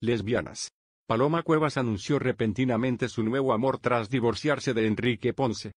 Lesbianas. Paloma Cuevas anunció repentinamente su nuevo amor tras divorciarse de Enrique Ponce.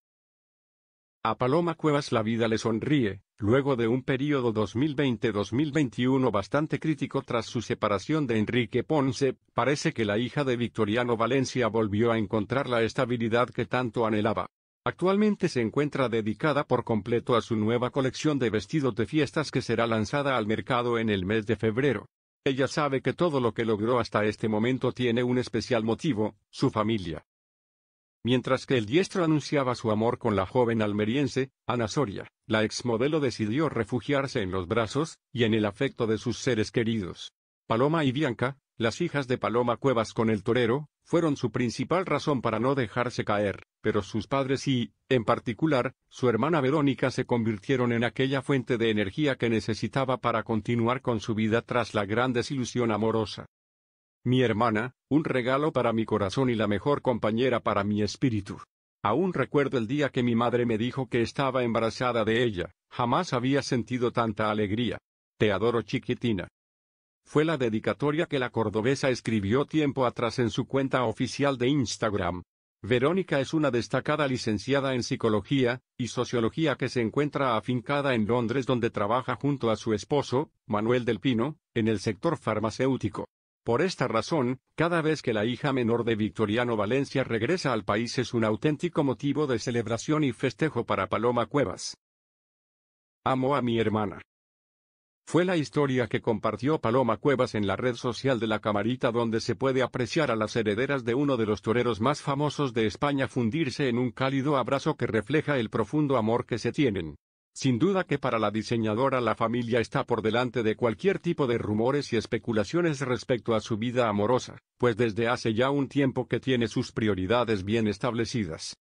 A Paloma Cuevas la vida le sonríe, luego de un periodo 2020-2021 bastante crítico tras su separación de Enrique Ponce, parece que la hija de Victoriano Valencia volvió a encontrar la estabilidad que tanto anhelaba. Actualmente se encuentra dedicada por completo a su nueva colección de vestidos de fiestas que será lanzada al mercado en el mes de febrero. Ella sabe que todo lo que logró hasta este momento tiene un especial motivo, su familia. Mientras que el diestro anunciaba su amor con la joven almeriense, Ana Soria, la exmodelo decidió refugiarse en los brazos y en el afecto de sus seres queridos. Paloma y Bianca, las hijas de Paloma Cuevas con el torero, fueron su principal razón para no dejarse caer, pero sus padres y, en particular, su hermana Verónica se convirtieron en aquella fuente de energía que necesitaba para continuar con su vida tras la gran desilusión amorosa. Mi hermana, un regalo para mi corazón y la mejor compañera para mi espíritu. Aún recuerdo el día que mi madre me dijo que estaba embarazada de ella, jamás había sentido tanta alegría. Te adoro, chiquitina. Fue la dedicatoria que la cordobesa escribió tiempo atrás en su cuenta oficial de Instagram. Verónica es una destacada licenciada en Psicología y Sociología que se encuentra afincada en Londres, donde trabaja junto a su esposo, Manuel del Pino, en el sector farmacéutico. Por esta razón, cada vez que la hija menor de Victoriano Valencia regresa al país es un auténtico motivo de celebración y festejo para Paloma Cuevas. Amo a mi hermana. Fue la historia que compartió Paloma Cuevas en la red social de La Camarita, donde se puede apreciar a las herederas de uno de los toreros más famosos de España fundirse en un cálido abrazo que refleja el profundo amor que se tienen. Sin duda que para la diseñadora la familia está por delante de cualquier tipo de rumores y especulaciones respecto a su vida amorosa, pues desde hace ya un tiempo que tiene sus prioridades bien establecidas.